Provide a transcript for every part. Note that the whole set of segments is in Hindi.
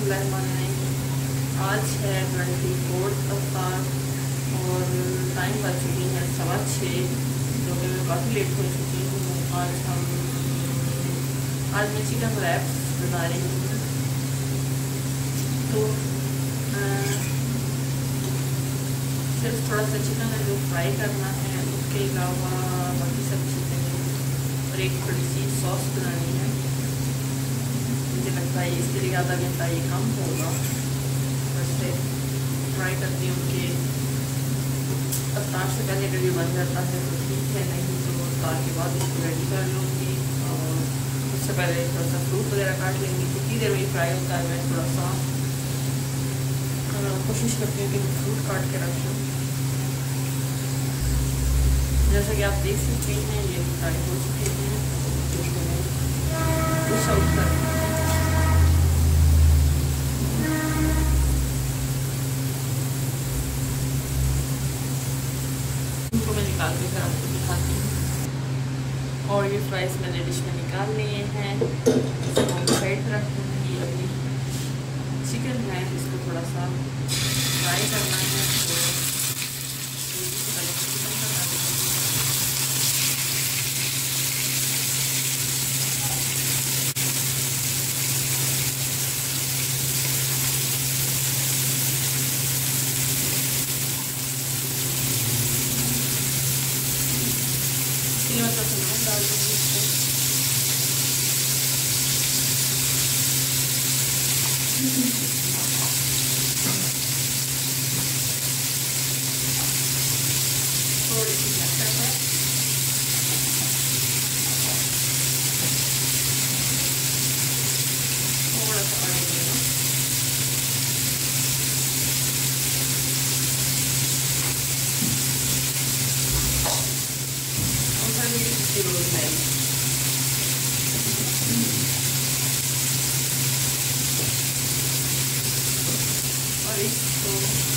बिस्मिल्लाहिर्रहमानिर्रहीम। आज है 24 अवतार और टाइम बज चुकी है 6:15, जो कि मैं काफ़ी लेट हो चुकी हूँ। आज मैं चिकन रैप्स बना रही हूँ। तो सिर्फ थोड़ा सा चिकन है जो फ्राई करना है, उसके अलावा बाकी सब चीज़ें और एक थोड़ी सी सॉस बनानी है। मुझे लगता है इसके लिए आधा घंटा ये कम होगा। वैसे ट्राई करती हूँ कि अफ्तार से पहले वीडियो बन जाता है तो ठीक है, नहीं तो अफ्तार के बाद इसको रेडी कर लूँगी। और उससे पहले थोड़ा सा फ्रूट वगैरह काट लेंगी। कितनी देर में फ्राई होता है मैं थोड़ा सा कोशिश करती हूँ कि फ्रूट काट के रख लूँ। जैसा कि आप देख सकते हैं ये फ्राई हो चुके हैं। डिश आउट कर इनको मैं निकाल के फिर आपको दिखाती हूँ। और ये फ्राइज मैंने डिश में निकाल लिए हैं। इसको हम साइड पर रख दूँगी। अभी चिकन है, इसको थोड़ा सा फ्राई करना है। इसलिए मैं थोड़ा सा नमक डाल दूँगी इसको। थोड़ी सी मटर है, थोड़ा सा ऑयल देना, और थोड़ी सी रोज़मेरी। और इसको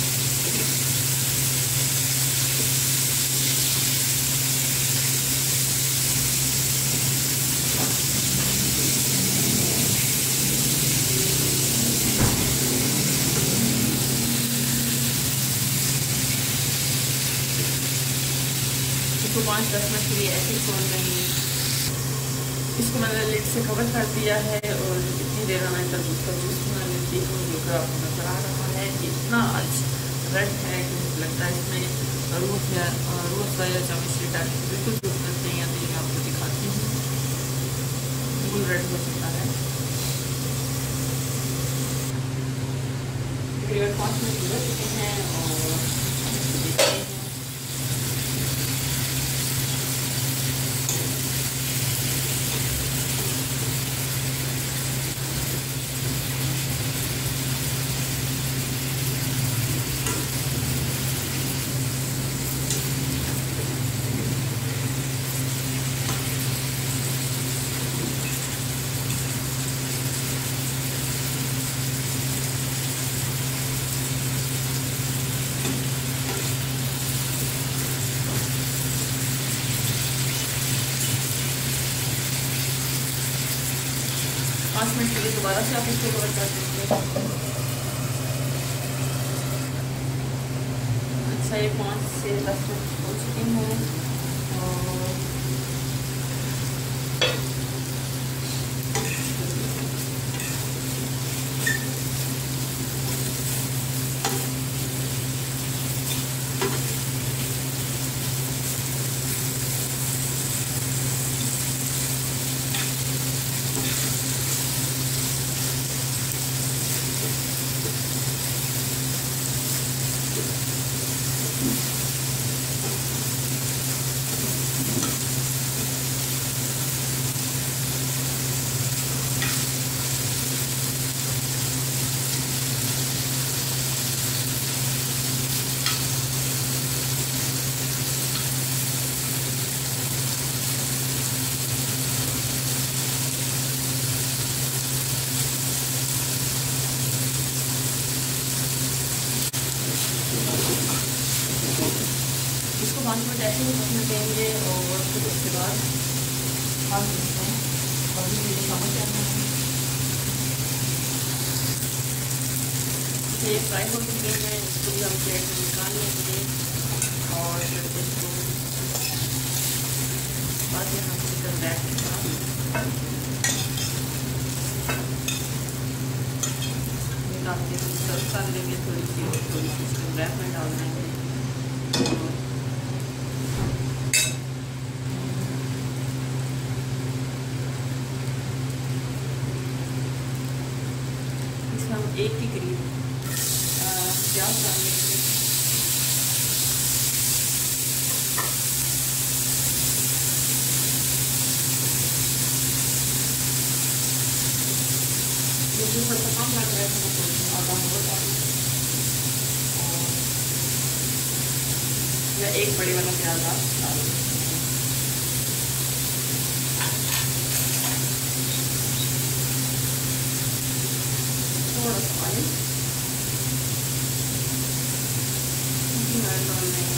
इसको 5-10 मिनट के लिए ऐसे ही छोड़ देंगे। इसको मैंने लिड से कवर कर दिया है और इतनी देर में तरबूज का जूस बना लेती हूँ, जो कि आपको नजर आ रहा है। इतना आज रेड है कि मुझे लगता है इसमें रूह या चमिचली डाल के बिल्कुल जूस करते हैं। तो मैं आपको दिखाती हूँ, बिल्कुल रेड हो चुका है। तकरीबन 5 मिनट गुजर चुके हैं और देखते हैं। पाँच मिनट के लिए दोबारा से आप इसको कवर कर देंगे। अच्छा, ये 5 से 10 मिनट हो चुके हैं और इसको 5 मिनट ऐसे ही पकने देंगे और फिर उसके बाद हम इसमें अभी मुझे समझ आना है। ये फ्राई हो चुके हैं, इसको भी हम प्लेट में निकाल लेंगे और इसको बाद में हम चिकन रैप के साथ निकाल के सर्व कर लेंगे। थोड़ी सी चिकन रैप में डाल देंगे। इसमें हम एक के करीब प्याज डाल लेंगे। मुझे थोड़ा कम लग रहा है तो आधा और डाल या एक बड़े वाला प्याज डाल थोड़ा सा ऑयल डाल देंगे।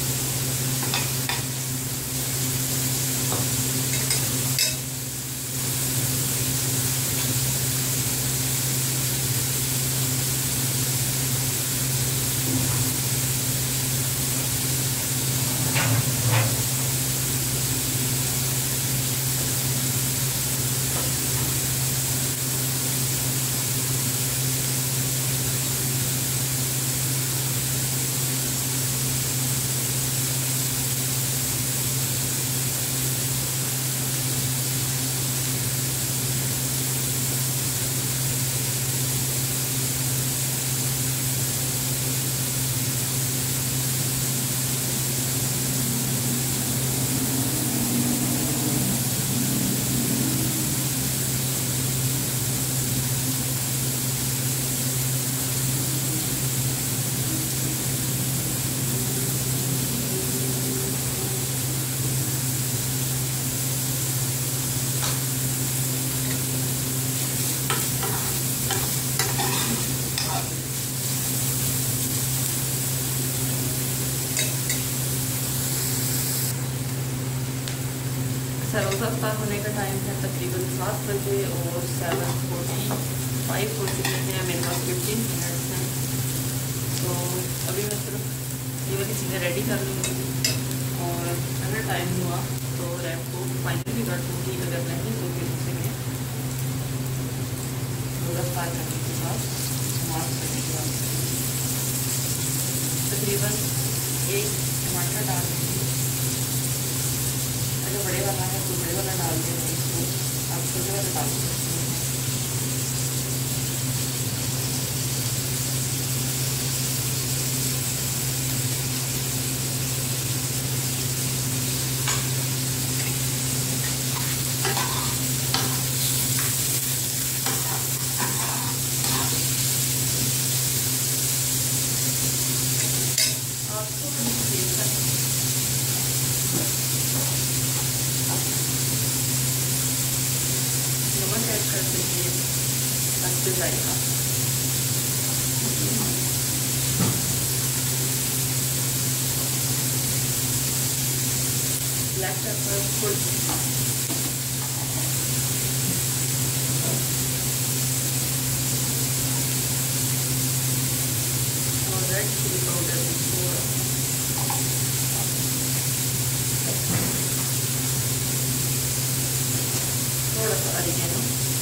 रोज़ा होने का टाइम है तकरीबन 7 बजे और 7:45 हो चुके हैं। मेरे पास 15 मिनट्स हैं, तो अभी मैं सिर्फ ये वाली चीज़ें रेडी कर लूँगी और अगर टाइम हुआ तो रैप को फाइनली कर दूँगी। अगर नहीं तो फिर उसे मैं थोड़ा फ्राई करने के बाद मार्क करने के बाद तकरीबन 1 टमाटर डाल देंगे। अगर बड़े वाला है तो बड़े वाला डाल देंगे, इसको आप छोटे वाला डाल सकते हैं। ऐड कर देंगे अच्छे जाएगा। ब्लैक पेपर फुल और रेड चिली पाउडर थोड़ा सा ऑरिगेनो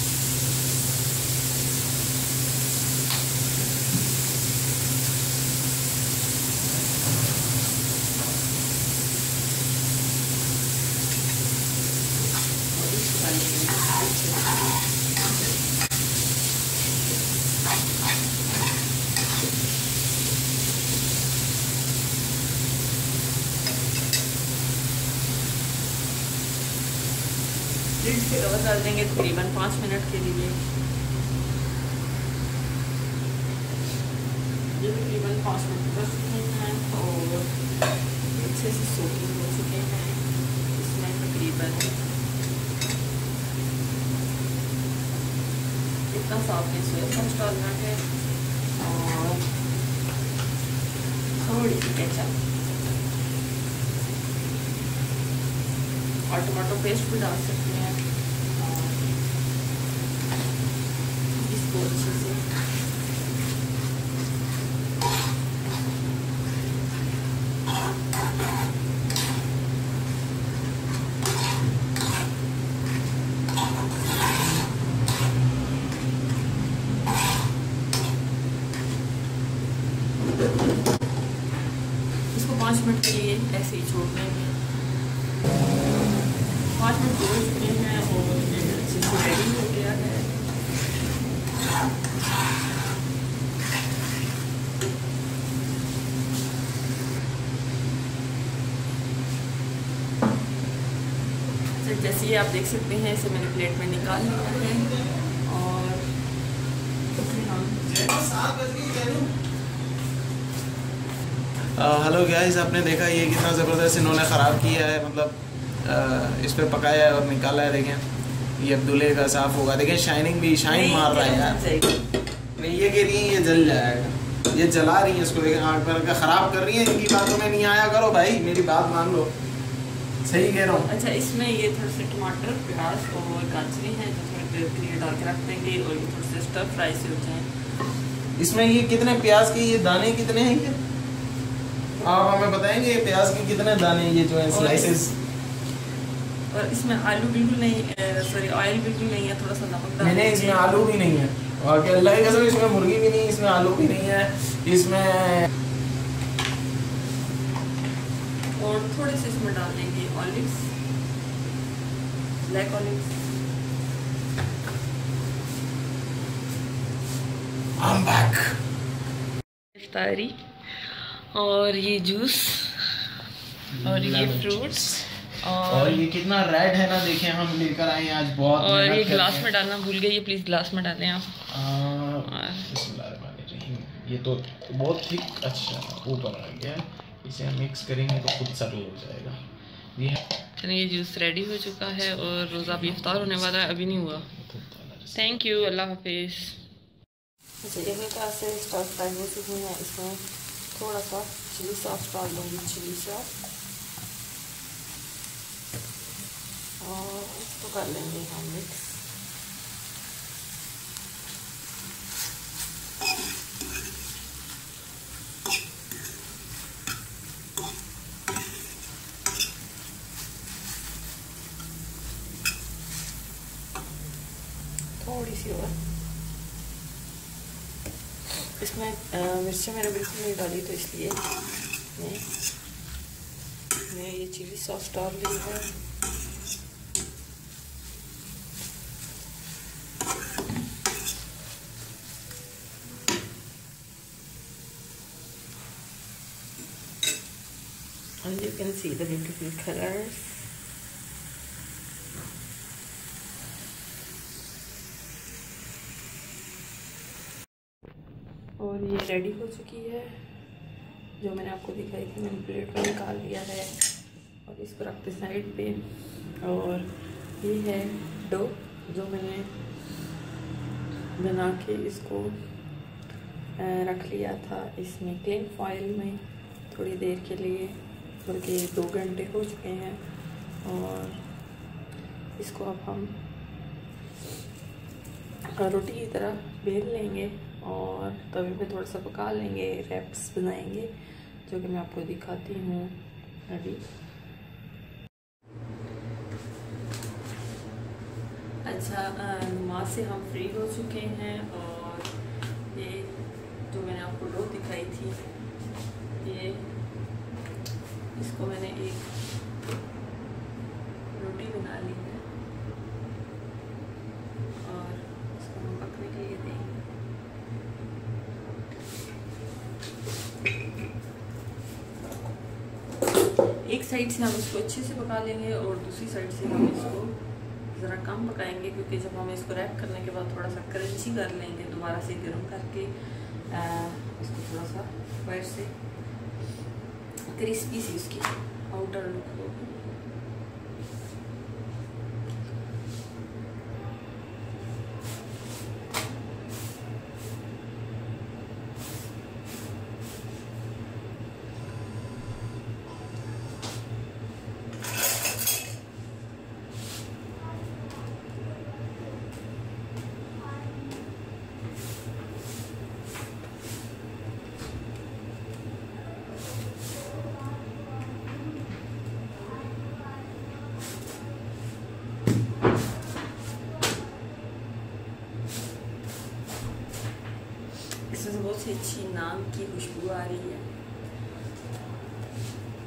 लिड से कवर कर देंगे तकरीबन 5 मिनट के लिए। ये तकरीबन 5 मिनट कर चुके हैं और अच्छे से सोकिंग हो चुके हैं। इसमें तकरीबन इतना साफ नहीं सोया सॉस डालना है और थोड़ी सी केचप और टमाटो पेस्ट भी डाल सकते हैं। इसको अच्छे से मिनट के लिए ऐसे ही छोड़ देंगे। 5 मिनट हो चुके हैं और ये अच्छे से रेडी हो गया है। अच्छा, जैसे ये आप देख सकते हैं, इसे मैंने प्लेट में निकाल लिया है और हेलो गाइस, आपने देखा ये कितना ज़बरदस्त इन्होंने ख़राब किया है, मतलब इस पर पकाया है और निकाला है। देखें ये अब दूल्हे का साफ़ होगा। देखें शाइनिंग भी शाइन मार रहा है यार। नहीं ये कह रही है ये जल जाएगा, ये जला रही है इसको। देखें आग पर ख़राब कर रही है। इनकी बातों में नहीं आया करो भाई, मेरी बात मान लो, सही कह रहा हूँ। अच्छा, इसमें ये थोड़े से टमाटर, प्याज और गाजरी हैं जो थोड़ी देर के लिए डाल के रख देंगे और ये थोड़े से स्टर फ्राई से हो जाए। इसमें ये कितने प्याज के ये दाने कितने हैं ये आप हमें बताएंगे? ये प्याज के कितने दाने ये जो है स्लाइसेस? और इसमें आलू बिल्कुल नहीं, सॉरी ऑयल बिल्कुल नहीं है, थोड़ा सा नमक डाल। नहीं इसमें आलू भी नहीं है और क्या अल्लाह की कसम, इसमें मुर्गी भी नहीं, इसमें आलू भी नहीं है इसमें। और थोड़े से इसमें डाल देंगे olives, black olives. I'm back। इफ्तारी और ये जूस और ये फ्रूट्स और ये कितना रेड है ना, देखें हम लेकर आए हैं आज बहुत। और ये ग्लास में डालना भूल गए, ये प्लीज ग्लास में डालें आप। ये तो बहुत ठीक, अच्छा ऊपर आ गया। इसे हम मिक्स करेंगे तो खुद सेटल हो जाएगा। ये जूस रेडी हो चुका है और रोज़ा भी इफ्तार होने वाला है, अभी नहीं हुआ। थैंक यू, अल्लाह हाफिज़। अच्छा, ये हल्का से स्टर फ्राई हो चुकी है। इसमें थोड़ा सा चिली सॉस डाल दूँगी, चिली सॉस, और इसको कर लेंगे हम मिक्स। थोड़ी सी और इसमें मिर्चें मैंने बिल्कुल नहीं डाली, तो इसलिए मैं ये चिली सॉस डाल ली है। And you can see the beautiful colors. और ये रेडी हो चुकी है, जो मैंने आपको दिखाई थी। मैंने प्लेट में निकाल लिया है और इसको रखते साइड पे। और ये है डो जो मैंने बना के इसको रख लिया था इसमें क्लिंग फॉइल में थोड़ी देर के लिए, बल्कि 2 घंटे हो चुके हैं। और इसको अब हम रोटी की तरह बेल लेंगे और तवे पे थोड़ा सा पका लेंगे, रैप्स बनाएंगे, जो कि मैं आपको दिखाती हूँ अभी। अच्छा, नमाज से हम फ्री हो चुके हैं और ये जो मैंने आपको डो दिखाई थी, ये इसको मैंने एक रोटी बना ली है और इसको हम पकने के लिए देंगे। एक साइड से हम इसको अच्छे से पका लेंगे और दूसरी साइड से हम इसको ज़रा कम पकाएंगे, क्योंकि जब हम इसको रैप करने के बाद थोड़ा सा क्रंची कर लेंगे, दोबारा से गर्म करके इसको थोड़ा सा बाहर से क्रिस्पी सी उसकी आउटर लुक होगी। इसमें बहुत ही अच्छी नाम की खुशबू आ रही है।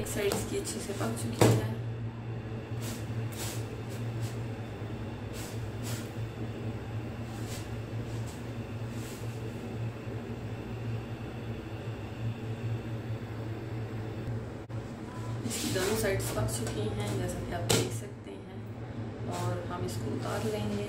साइड इसकी अच्छे से पक चुकी है। इसकी दोनों साइड्स पक चुकी हैं जैसा कि आप देख सकते हैं, और हम इसको उतार लेंगे।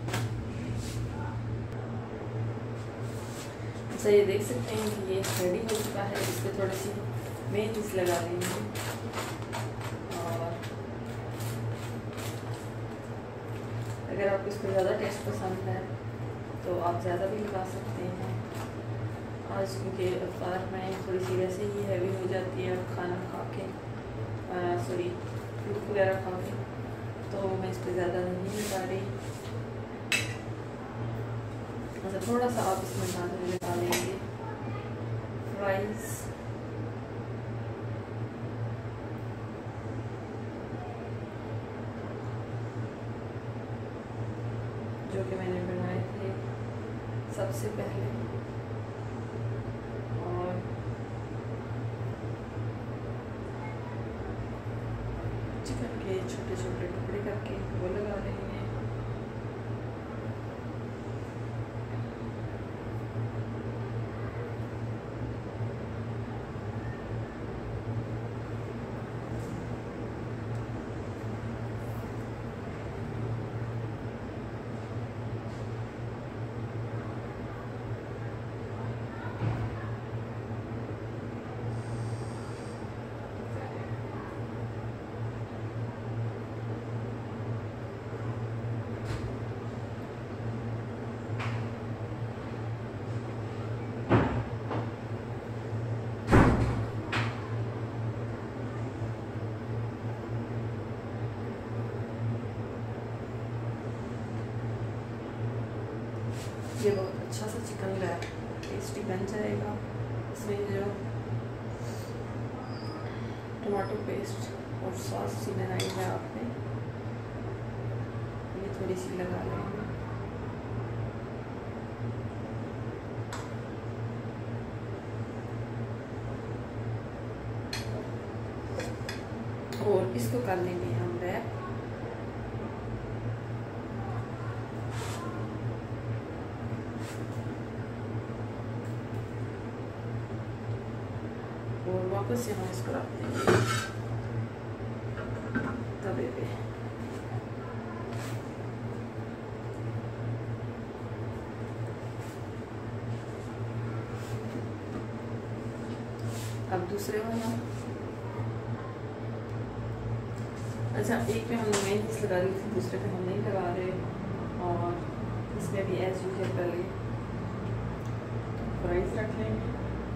अच्छा, ये देख सकते हैं कि ये रेडी हो चुका है। इस पर थोड़ी सी मेयोनीज लगा लेंगे, और अगर आपको इस पर ज़्यादा टेस्ट पसंद है तो आप ज़्यादा भी लगा सकते हैं। आज क्योंकि अफ्तार में थोड़ी सी वैसे ही हैवी हो जाती है खाना खा के, सॉरी फ्रूट वगैरह खा के, तो मैं इस पर ज़्यादा नहीं लगा रही। अच्छा, थोड़ा सा आप इसमें गाजर लगा लेंगे, फ्राइज़, जो कि मैंने बनाए थे सबसे पहले, और चिकन के छोटे छोटे टुकड़े करके वो लगा लेंगे। ये बहुत अच्छा सा चिकन रैप टेस्टी बन जाएगा। इसमें जो टमाटो पेस्ट और सॉस सी बनाई है आपने, ये थोड़ी सी लगा लेंगे। और इसको कर लेंगे हम रैप। और वापस से हम इसको रख देंगे तवे पे। अब दूसरे वाला, अच्छा, एक पे हमने मेयोनीज लगा दी थी, दूसरे पे हम नहीं लगा रहे, और इसमें भी एज यूजुअल पहले फ्राइज रख लेंगे।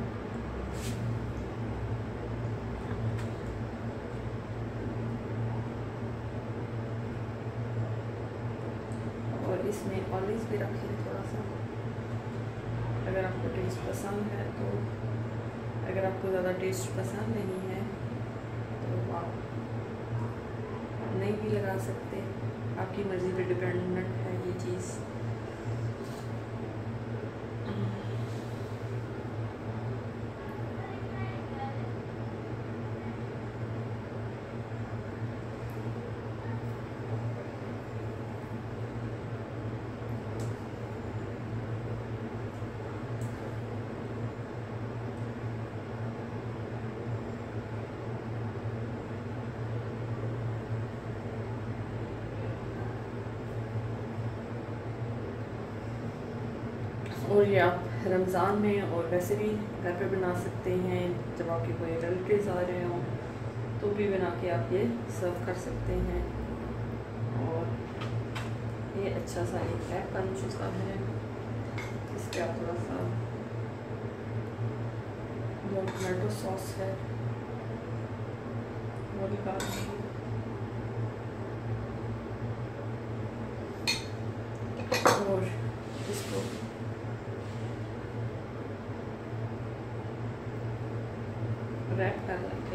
और इसमें ऑलिव भी रखिए थोड़ा सा, अगर आपको टेस्ट पसंद है तो। अगर आपको ज़्यादा टेस्ट पसंद नहीं है तो आप नहीं भी लगा सकते, आपकी मर्ज़ी पे डिपेंडेंट है ये चीज़। और ये आप रमज़ान में और वैसे भी घर पे बना सकते हैं, जब आपके कोई रिलेटिव्स आ रहे हों तो भी बना के आप ये सर्व कर सकते हैं। और ये अच्छा सा एक पैक बन चुका है। इस पर आप थोड़ा सा जो टमाटो सॉस है वो निकाल देंगे। और इसको रैप कर लेंगे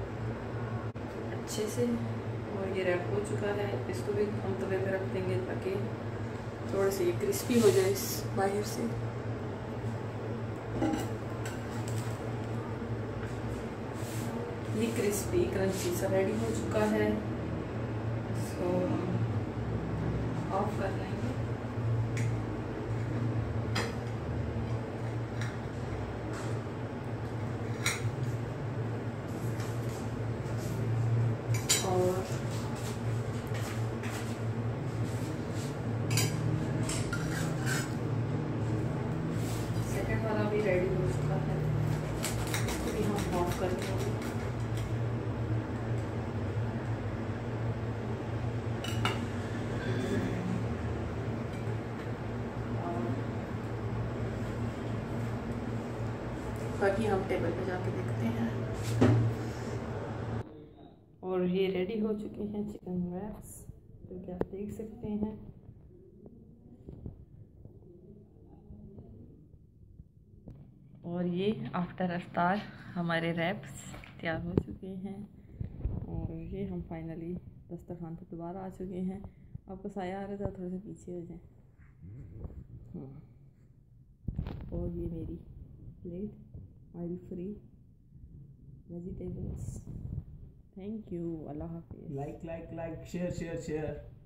अच्छे से। और ये रैप हो चुका है, इसको भी हम तवे पे रख देंगे ताकि थोड़े से ये क्रिस्पी हो जाए इस बाहर से। ये क्रिस्पी क्रंची सा रेडी हो चुका है। इसको ऑफ कर लेंगे। और सेकंड वाला भी रेडी हो चुका है, इसको भी हम ऑफ कर लेंगे। बाकी हम टेबल पे जाके देखते हैं। और ये रेडी हो चुके हैं चिकन रैप्स, जो कि आप देख सकते हैं। और ये आफ्टर अफ्तार हमारे रैप्स तैयार हो चुके हैं। और ये हम फाइनली दस्तरखान पर दोबारा आ चुके हैं। आपको साया आ रहा था, थोड़ा सा पीछे हो जाए। और ये मेरी plate oil free vegetables. Thank you. अल्लाह हाफिज़। Like share.